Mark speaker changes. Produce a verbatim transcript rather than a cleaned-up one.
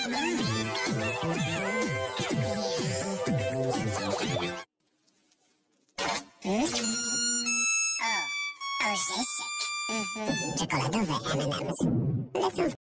Speaker 1: Hmm? Oh, oh, c'est sec. Mm-hmm. Czekoladowe M and M's. Lecą w